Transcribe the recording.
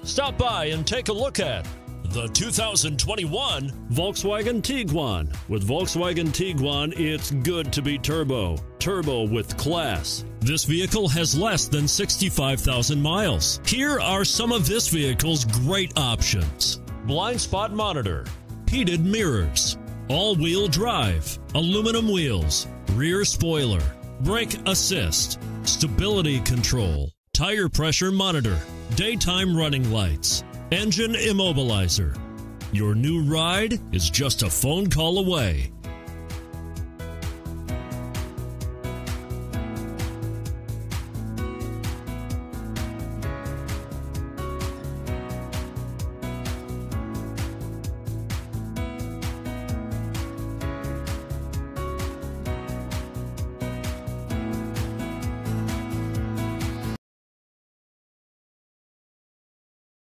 Stop by and take a look at the 2021 Volkswagen Tiguan. With Volkswagen Tiguan, it's good to be turbo. Turbo with class. This vehicle has less than 65,000 miles. Here are some of this vehicle's great options: blind spot monitor, heated mirrors, all-wheel drive, aluminum wheels, rear spoiler, brake assist, stability control, tire pressure monitor, daytime running lights, engine immobilizer. Your new ride is just a phone call away.